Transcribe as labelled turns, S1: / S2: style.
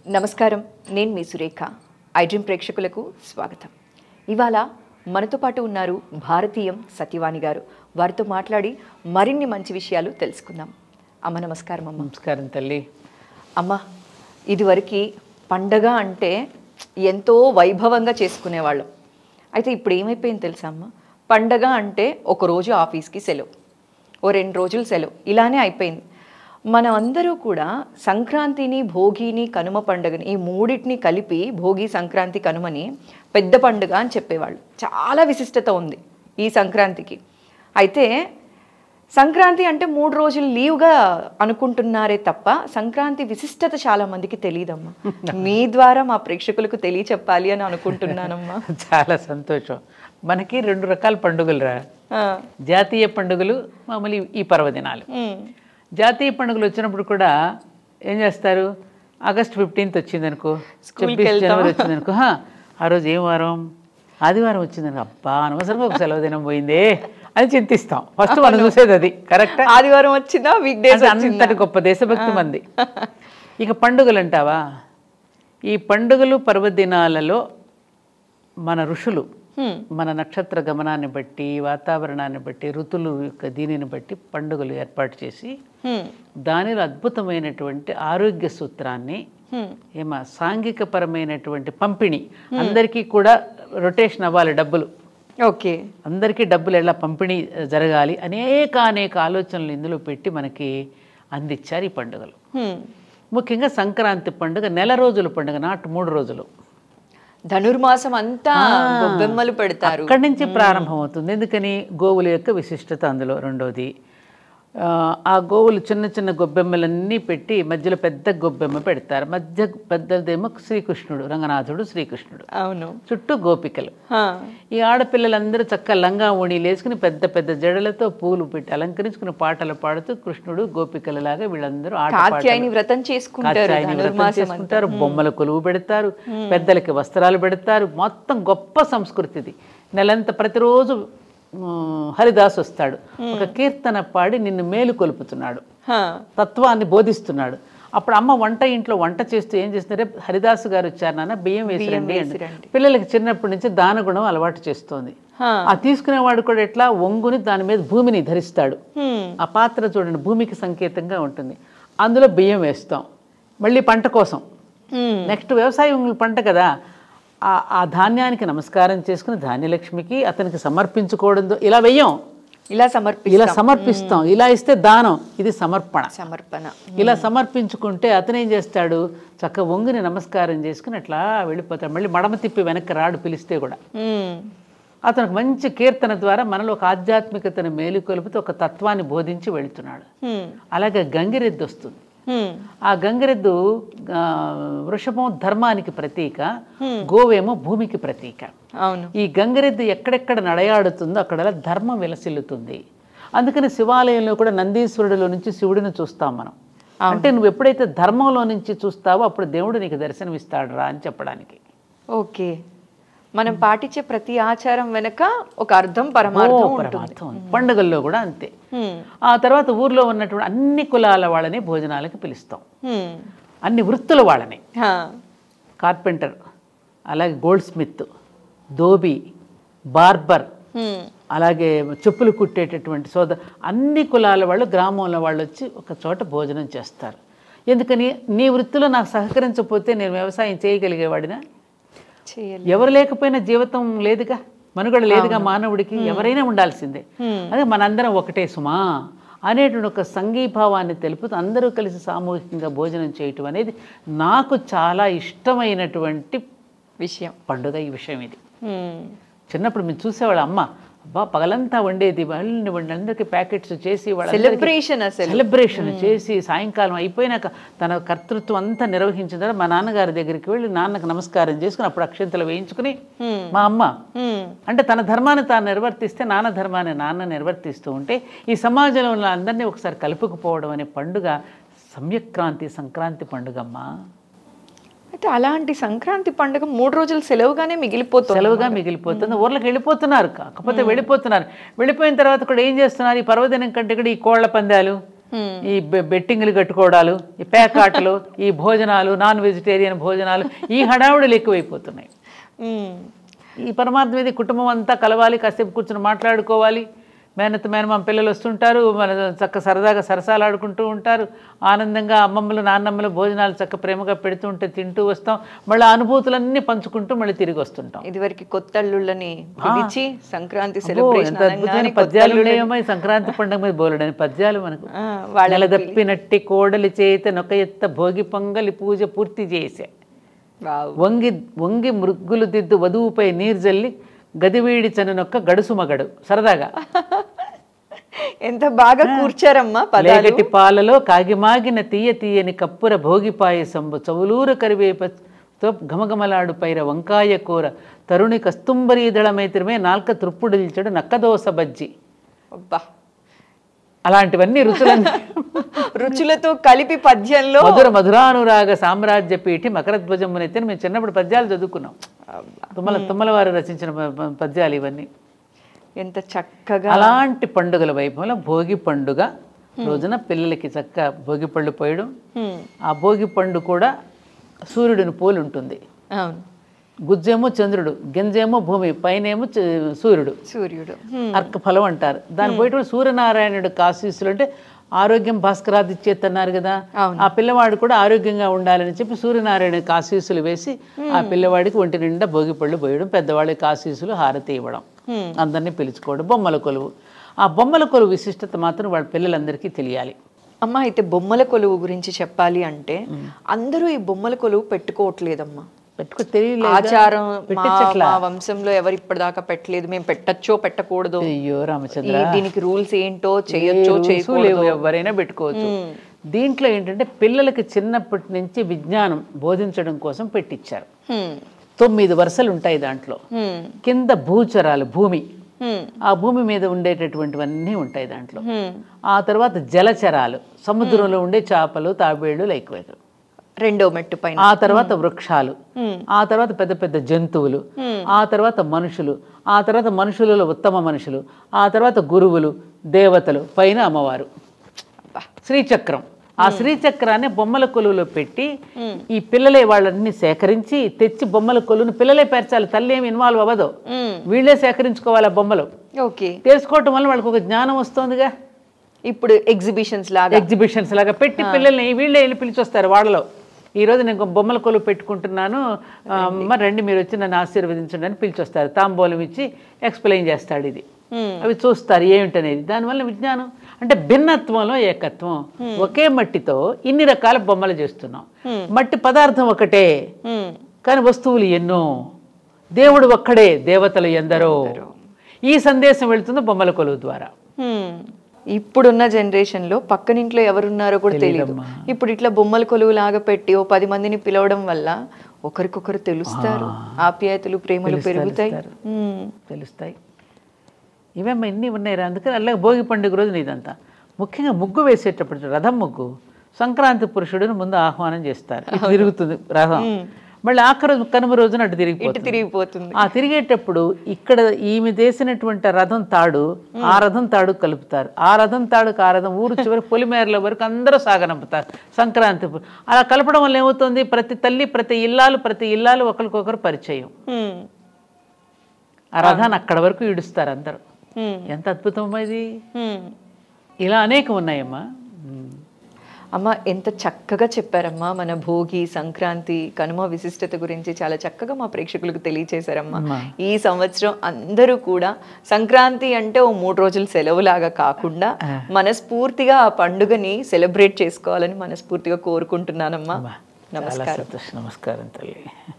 S1: నమస్కారం, నేను మీ సురేఖ. ఐడ్రీమ్ ప్రేక్షకులకు స్వాగతం. ఇవాళ మనతో పాటు ఉన్నారు భారతీయం సత్యవాణి గారు. వారితో మాట్లాడి మరిన్ని మంచి విషయాలు తెలుసుకుందాం. అమ్మ నమస్కారం. అమ్మ
S2: నమస్కారం తల్లి.
S1: అమ్మ, ఇదివరకు పండగ అంటే ఎంతో వైభవంగా చేసుకునేవాళ్ళం. అయితే ఇప్పుడు ఏమైపోయింది తెలుసా అమ్మ? పండగ అంటే ఒకరోజు ఆఫీస్కి సెలవు, ఓ 2 రోజులు సెలవు, ఇలానే అయిపోయింది. మనం అందరూ కూడా సంక్రాంతిని, భోగిని, కనుమ పండుగని, ఈ మూడింటిని కలిపి భోగి, సంక్రాంతి, కనుమని పెద్ద పండుగ అని చెప్పేవాళ్ళు. చాలా విశిష్టత ఉంది ఈ సంక్రాంతికి. అయితే సంక్రాంతి అంటే 3 రోజులు లీవ్గా అనుకుంటున్నారే తప్ప సంక్రాంతి విశిష్టత చాలా మందికి తెలియదమ్మా. మీ ద్వారా మా ప్రేక్షకులకు తెలియచెప్పాలి అని అనుకుంటున్నానమ్మా.
S2: చాలా సంతోషం. మనకి 2 రకాల పండుగలు రా. జాతీయ పండుగలు, మామూలు ఈ పర్వదినాలు. జాతీయ పండుగలు వచ్చినప్పుడు కూడా ఏం చేస్తారు? ఆగస్ట్ 15th వచ్చిందనుకో, 26 జనవరి వచ్చిందనుకో, ఆ రోజు ఏం వారం? ఆదివారం వచ్చిందనుకో, అబ్బా అనవసరంగా ఒక సెలవు దినం పోయిందే అని చింతిస్తాం. ఫస్ట్ మనం చూసేది అది. కరెక్ట్.
S1: ఆదివారం వచ్చిందా, వీక్ డేస్,
S2: అంతటి గొప్ప దేశభక్తి మంది. ఇక పండుగలు అంటావా, ఈ పండుగలు పర్వదినాలలో మన ఋషులు మన నక్షత్ర గమనాన్ని బట్టి, వాతావరణాన్ని బట్టి, ఋతులు యొక్క దీనిని బట్టి పండుగలు ఏర్పాటు చేసి దానిలో అద్భుతమైనటువంటి ఆరోగ్య సూత్రాన్ని, సాంఘిక పరమైనటువంటి పంపిణీ, అందరికీ కూడా రొటేషన్ అవ్వాలి డబ్బులు,
S1: ఓకే,
S2: అందరికీ డబ్బులు ఎలా పంపిణీ జరగాలి, అనేక ఆలోచనలు ఇందులో పెట్టి మనకి అందించారు ఈ పండుగలు. ముఖ్యంగా సంక్రాంతి పండుగ నెల రోజుల పండుగ, నాట్ 3 రోజులు.
S1: ధనుర్మాసం అంతా గొబ్బెమ్మలు పెడతారు.
S2: అక్కడి నుంచి ప్రారంభం అవుతుంది. ఎందుకని? గోవుల యొక్క విశిష్టత అందులో. రెండోది, ఆ గోవులు చిన్న చిన్న గొబ్బెమ్మలన్నీ పెట్టి మధ్యలో పెద్ద గొబ్బెమ్మ పెడతారు. మధ్య పెద్దదేమో శ్రీకృష్ణుడు, రంగనాథుడు శ్రీకృష్ణుడు,
S1: అవును,
S2: చుట్టూ గోపికలు. ఈ ఆడపిల్లలందరూ చక్కగా లంగా ఓణీలు వేసుకుని పెద్ద పెద్ద జడలతో పూలు పెట్టి అలంకరించుకుని పాటలు పాడుతూ కృష్ణుడు గోపికలలాగా వీళ్ళందరూ
S1: వ్రతం చేసుకుంటారు.
S2: బొమ్మల కొలువు పెడతారు, పెద్దలకి వస్త్రాలు పెడతారు. మొత్తం గొప్ప సంస్కృతిది. నెలంతా ప్రతిరోజు హరిదాస్ వస్తాడు, ఒక కీర్తన పాడి నిన్ను మేలు కొలుపుతున్నాడు, తత్వాన్ని బోధిస్తున్నాడు. అప్పుడు అమ్మ ఇంట్లో వంట చేస్తూ ఏం చేస్తున్నారే, హరిదాసు గారు వచ్చారు నాన్న, బియ్యం వేసిరండి అండి. పిల్లలకి చిన్నప్పటి నుంచి దానగుణం అలవాటు చేస్తోంది. ఆ తీసుకునేవాడు కూడా ఎట్లా, ఒంగుని దాని మీద భూమిని ధరిస్తాడు. ఆ పాత్ర చూడండి, భూమికి సంకేతంగా ఉంటుంది. అందులో బియ్యం వేస్తాం, మళ్ళీ పంట కోసం. నెక్స్ట్ వ్యవసాయం పంట కదా, ఆ ధాన్యానికి నమస్కారం చేసుకుని ధాన్యలక్ష్మికి అతనికి సమర్పించుకోవడంతో ఇలా వెయ్యం, ఇలా సమర్పిస్తాం. ఇలా ఇస్తే దానం, ఇది సమర్పణ. ఇలా సమర్పించుకుంటే అతను ఏం చేస్తాడు, చక్క వంగుని నమస్కారం చేసుకుని అట్లా వెళ్ళిపోతాడు. మళ్ళీ మడమ తిప్పి వెనక్కి రాడు పిలిస్తే కూడా. అతనికి మంచి కీర్తన ద్వారా మనలో ఒక ఆధ్యాత్మికతను మేలుకొలుపుతూ ఒక తత్వాన్ని బోధించి వెళుతున్నాడు. అలాగే గంగిరెద్దు వస్తుంది. ఆ గంగిరెద్దు వృషభం ధర్మానికి ప్రతీక, గోవేమో భూమికి ప్రతీక. ఈ గంగిరెద్దు ఎక్కడెక్కడ నడయాడుతుందో అక్కడ ధర్మం విలసిల్లుతుంది. అందుకని శివాలయంలో కూడా నందీశ్వరుడిలో నుంచి శివుడిని చూస్తాం మనం. అంటే నువ్వు ఎప్పుడైతే ధర్మంలో నుంచి చూస్తావో అప్పుడు దేవుడు నీకు దర్శనమిస్తాడు రా అని చెప్పడానికి.
S1: ఓకే, మనం పాటించే ప్రతి ఆచారం వెనక ఒక అర్థం, పరమార్థం ఉంటుంది.
S2: పండుగల్లో కూడా అంతే. ఆ తర్వాత ఊర్లో ఉన్నటువంటి అన్ని కులాల వాళ్ళని భోజనాలకి పిలుస్తాం, అన్ని వృత్తుల వాళ్ళని. కార్పెంటర్, అలాగే గోల్డ్ స్మిత్, ధోబీ, బార్బర్, అలాగే చెప్పులు కుట్టేటటువంటి అన్ని కులాల వాళ్ళు, గ్రామంలో వాళ్ళు వచ్చి ఒక చోట భోజనం చేస్తారు. ఎందుకని? నీ వృత్తిలో నాకు సహకరించకపోతే నేను వ్యవసాయం చేయగలిగేవాడినా? ఎవరు లేకపోయినా జీవితం లేదుగా, మనుగడ లేదుగా మానవుడికి. ఎవరైనా ఉండాల్సిందే. అదే మనందరం ఒకటే సుమా అనేటువంటి ఒక సంఘీభావాన్ని తెలుపుతూ అందరూ కలిసి సామూహికంగా భోజనం చేయటం అనేది నాకు చాలా ఇష్టమైనటువంటి పండుగ. ఈ విషయం ఇది చిన్నప్పుడు మేము చూసేవాళ్ళ అమ్మ, అబ్బా పగలంతా వండేది, అందరికీ ప్యాకెట్స్ చేసి సెలబ్రేషన్ చేసి సాయంకాలం అయిపోయినాక తన కర్తృత్వం అంతా నిర్వహించిన తర్వాత మా నాన్నగారి దగ్గరికి వెళ్ళి నాన్నకు నమస్కారం చేసుకుని అప్పుడు అక్షంతలు వేయించుకుని, మా అమ్మ అంటే తన ధర్మాన్ని తాను నిర్వర్తిస్తే నాన్న ధర్మాన్ని నాన్న నిర్వర్తిస్తూ ఉంటే ఈ సమాజంలో ఉన్న అందరినీ ఒకసారి కలుపుకుపోవడం అనే పండుగ సంక్రాంతి పండుగమ్మా.
S1: అయితే అలాంటి సంక్రాంతి పండుగ 3 రోజులు సెలవుగా
S2: మిగిలిపోతుంది. ఊర్లకు వెళ్ళిపోతున్నారు, కాకపోతే వెళ్ళిపోయిన తర్వాత కూడా ఏం చేస్తున్నారు, ఈ పర్వదినం కంటే కూడా ఈ కోళ్ల పందాలు, ఈ బెట్టింగ్లు కట్టుకోవడాలు, ఈ పేకాటలు, ఈ భోజనాలు, నాన్ వెజిటేరియన్ భోజనాలు, ఈ హడావుడులు ఎక్కువైపోతున్నాయి. ఈ పరమార్థం ఇది కుటుంబం అంతా కలవాలి, కాసేపు కూర్చొని మాట్లాడుకోవాలి, మేనమామ పిల్లలు వస్తుంటారు, మన చక్క సరదాగా సరసాలాడుకుంటూ ఉంటారు, ఆనందంగా అమ్మమ్మలు నాన్నమ్మలు భోజనాలు చక్క ప్రేమగా పెడుతూ ఉంటే తింటూ వస్తాం, మళ్ళీ అనుభూతులన్నీ పంచుకుంటూ మళ్ళీ తిరిగి వస్తుంటాం.
S1: ఇదివరకు కొత్తల్లుళ్ళని పిలిచి సంక్రాంతి
S2: ఎంత అద్భుతమైన పద్యాలు ఉన్నాయమ్మా ఈ సంక్రాంతి పండుగ మీద బోలెడని పద్యాలు మనకు. నెలదప్పినట్టి కోడలి చేత నొక ఎత్త భోగి పొంగలి పూజ పూర్తి చేసే, వంగి వంగి మృగ్గులు దిద్దు వధువుపై నీరు జల్లి గదివీడి చనునొక్క గడుసు మగడు. సరదాగా
S1: ఎంత బాగా కూర్చారమ్మా.
S2: లేగటి పాలలో కాగిమాగిన తీయ తీయని కప్పుర భోగి పాయసంబు చవులూర కరివేపతో ఘమఘమలాడు పైర వంకాయ కూర తరుణి కస్తుంబరీదళమైత్రమే నాల్క త్రుప్పుడిల్చడు నక్కదోస బజ్జి. అలాంటివన్నీ
S1: రుచులతో కలిపి పద్యంలో
S2: మధుర మధురానురాగ సామ్రాజ్య పీఠి మకరధ్వజమునైతే మేము చిన్నప్పుడు పద్యాలు చదువుకున్నాం. తుమ్మల వారు రచించిన పద్యాలు ఇవన్నీ.
S1: ఎంత చక్కగా.
S2: అలాంటి పండుగల వైభవంలో భోగి పండుగ రోజున పిల్లలకి చక్క భోగి పళ్ళు పోయడం. ఆ భోగి పండు కూడా సూర్యుడిని పోలి ఉంటుంది. గుజ్జేమో చంద్రుడు, గింజేమో భూమి, పైనేమో సూర్యుడు అర్క ఫలం అంటారు. దాని పోయేటప్పుడు సూర్యనారాయణుడు ఆశీస్సులు అంటే ఆరోగ్యం భాస్కరాదిచ్చేతన్నారు కదా, ఆ పిల్లవాడు కూడా ఆరోగ్యంగా ఉండాలని చెప్పి సూర్యనారాయణకి ఆశీస్సులు వేసి ఆ పిల్లవాడికి ఒంటి నిండా భోగి పళ్ళు పోయడం, పెద్దవాళ్ళకి ఆశీస్సులు హారతి ఇవ్వడం, అందరినీ పిలుచుకోవడం. బొమ్మల కొలువు, ఆ బొమ్మల కొలువు విశిష్టత మాత్రం వాళ్ళ పిల్లలందరికీ తెలియాలి.
S1: అమ్మ అయితే బొమ్మల కొలువు గురించి చెప్పాలి అంటే అందరూ ఈ బొమ్మల కొలువు పెట్టుకోవట్లేదమ్మా. ఆచారం మా వంశంలో ఎవరు ఇప్పటిదాకా పెట్టలేదు, మేము పెట్టచ్చో పెట్టకూడదు,
S2: అయ్యో రామచంద్ర
S1: దీనికి రూల్స్ ఏంటో చేయొచ్చో చేయకూడదు,
S2: ఎవరైనా పెట్టుకోవచ్చు. దీంట్లో ఏంటంటే పిల్లలకి చిన్నప్పటి నుంచి విజ్ఞానం బోధించడం కోసం పెట్టించారు. 9 వరుసలు ఉంటాయి దాంట్లో. కింద భూచరాలు, భూమి, ఆ భూమి మీద ఉండేటటువంటివన్నీ ఉంటాయి దాంట్లో. ఆ తర్వాత జలచరాలు, సముద్రంలో ఉండే చేపలు, తాబేళ్లు, లైక్వేరు.
S1: రెండో మెట్టు పైన.
S2: ఆ తర్వాత వృక్షాలు, ఆ తర్వాత పెద్ద పెద్ద జంతువులు, ఆ తర్వాత మనుషులు, ఆ తర్వాత మనుషులలో ఉత్తమ మనుషులు, ఆ తర్వాత గురువులు, దేవతలు, పైన అమ్మవారు. శ్రీచక్రం, ఆ శ్రీచక్రాన్ని బొమ్మల కొలువులో పెట్టి ఈ పిల్లలే వాళ్ళని సేకరించి తెచ్చి బొమ్మల కొలువును పిల్లలే పేర్చాలి. తల్లి ఏమి ఇన్వాల్వ్ అవ్వదు, వీళ్ళే సేకరించుకోవాలి ఆ బొమ్మలు. తెలుసుకోవటం వల్ల వాళ్ళకి ఒక జ్ఞానం వస్తుందిగా.
S1: ఇప్పుడు ఎగ్జిబిషన్స్
S2: లాగా పెట్టి పిల్లల్ని వీళ్ళే వెళ్ళి పిలిచొస్తారు వాళ్ళలో. ఈరోజు నేను బొమ్మల కొలువు పెట్టుకుంటున్నాను, మరి రండి మీరు వచ్చి నన్ను ఆశీర్వదించండి అని పిలిచొస్తారు. తాంబూలం ఇచ్చి ఎక్స్ప్లెయిన్ చేస్తాడు ఇది. అవి చూస్తారు ఏమిటనేది. దానివల్ల విజ్ఞానం అంటే భిన్నత్వంలో ఏకత్వం. ఒకే మట్టితో ఇన్ని రకాల బొమ్మలు చేస్తున్నాం. మట్టి పదార్థం ఒకటే కానీ వస్తువులు ఎన్నో. దేవుడు ఒక్కడే, దేవతలు ఎందరో. ఈ సందేశం వెళుతుంది బొమ్మల కొలువు ద్వారా.
S1: ఇప్పుడున్న జనరేషన్లో పక్కనింట్లో ఎవరున్నారో కూడా తెలియదు. ఇప్పుడు ఇట్లా బొమ్మల కొలువు లాగా పెట్టి 10 మందిని పిలవడం వల్ల ఒకరికొకరు తెలుస్తారు, ఆప్యాయతలు ప్రేమలు పెరుగుతాయి,
S2: తెలుస్తాయి. ఇవేమో ఇన్ని ఉన్నాయి. అందుకని అలాగే భోగి పండుగ రోజున ఇదంతా ముఖ్యంగా ముగ్గు వేసేటప్పుడు రథం ముగ్గు సంక్రాంతి పురుషుడిని ముందు ఆహ్వానం చేస్తారు. తిరుగుతుంది రథం, మళ్ళీ ఆఖరి కనుమ రోజున అటు తిరిగిపోతుంది. ఆ తిరిగేటప్పుడు ఇక్కడ ఈమె చేసినటువంటి రథం తాడు ఆ రథం తాడు కలుపుతారు. ఆ రథం తాడుకు ఆ రథం ఊరు చివరి పొలిమేరల వరకు అందరూ సాగనంపుతారు సంక్రాంతి. అలా కలపడం వల్ల ఏమవుతుంది, ప్రతి తల్లి ప్రతి ఇల్లాలు ఒకరికొకరు పరిచయం. ఆ రథాన్ని అక్కడ వరకు ఈడుస్తారు అందరూ. ఎంత అద్భుతం ఇది. ఇలా అనేకం ఉన్నాయమ్మా.
S1: అమ్మ ఎంత చక్కగా చెప్పారమ్మా. మన భోగి, సంక్రాంతి, కనుమ విశిష్టత గురించి చాలా చక్కగా మా ప్రేక్షకులకు తెలియచేశారమ్మా. ఈ సంవత్సరం అందరూ కూడా సంక్రాంతి అంటే ఓ 3 రోజులు సెలవులాగా కాకుండా మనస్ఫూర్తిగా ఆ పండుగని సెలబ్రేట్ చేసుకోవాలని మనస్ఫూర్తిగా కోరుకుంటున్నానమ్మా. నమస్కారం.
S2: నమస్కారం తల్లి.